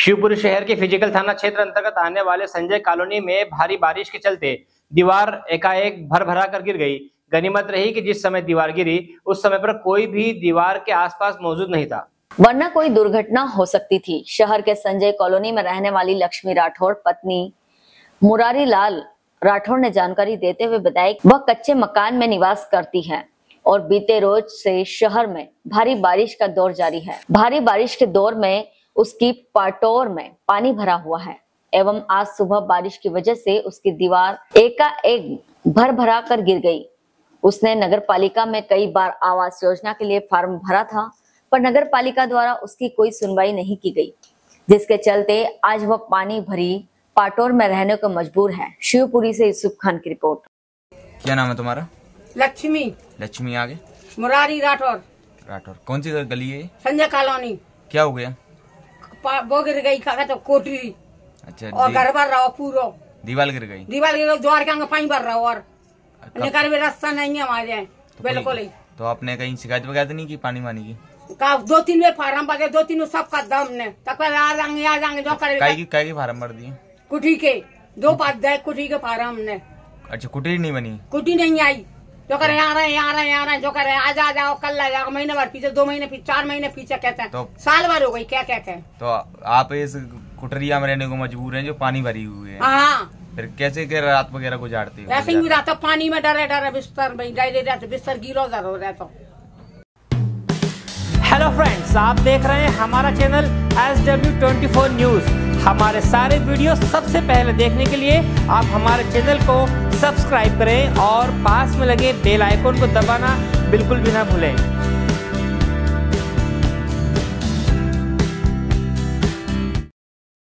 शिवपुरी शहर के फिजिकल थाना क्षेत्र अंतर्गत आने वाले संजय कॉलोनी में भारी बारिश के चलते दीवार एकाएक भर भरा कर गिर गई। गनीमत रही कि जिस समय दीवार गिरी उस समय पर कोई भी दीवार के आसपास मौजूद नहीं था, वरना कोई दुर्घटना हो सकती थी। शहर के संजय कॉलोनी में रहने वाली लक्ष्मी राठौड़ पत्नी मुरारी लाल राठौड़ ने जानकारी देते हुए बताया कि वह कच्चे मकान में निवास करती है और बीते रोज से शहर में भारी बारिश का दौर जारी है। भारी बारिश के दौर में उसकी पाटोर में पानी भरा हुआ है एवं आज सुबह बारिश की वजह से उसकी दीवार एकाएक भर भरा कर गिर गई। उसने नगर पालिका में कई बार आवास योजना के लिए फॉर्म भरा था, पर नगर पालिका द्वारा उसकी कोई सुनवाई नहीं की गई, जिसके चलते आज वह पानी भरी पाटोर में रहने को मजबूर है। शिवपुरी से यूसुफ खान की रिपोर्ट। क्या नाम है तुम्हारा? लक्ष्मी। आगे मुरारी राठौर। कौन सी गली है? संजय कॉलोनी। क्या हो गया? वो गिर गई तो कोठरी। अच्छा। और घर भर रहा पूरा। दीवार गिर गई। द्वार के पानी भर रहा और निकाल भी रास्ता नहीं है हमारे बिल्कुल ही। तो आपने कहीं शिकायत वगैरह नहीं की पानी वानी की? दो तीन में फार्म भर, दो तीन सब कर दम ने तक आ जाएंगे जो करेगा। फार्म भर दिए? कुटी के 2 5 कुटी के फार्म ने। अच्छा, कुटी नहीं बनी? कुटी नहीं आई। जो करे आ रहे जो करे आ जाओ कल आ जाओ, महीने भर पीछे, 2 महीने पीछे, 4 महीने पीछे कहते हैं। तो साल भर हो गई क्या कहते हैं। तो आप इस कुटरिया में रहने को मजबूर हैं जो पानी भरी हुई है। हाँ, फिर कैसे रात वगैरह गुजारते हो? ऐसे ही रहता पानी में डरे बिस्तर में रहते, बिस्तर गीला हो रहता। हेलो फ्रेंड्स, आप देख रहे हैं हमारा चैनल SW24 न्यूज। हमारे सारे वीडियो सबसे पहले देखने के लिए आप हमारे चैनल को सब्सक्राइब करें और पास में लगे बेल आइकन को दबाना बिल्कुल भी ना भूलें।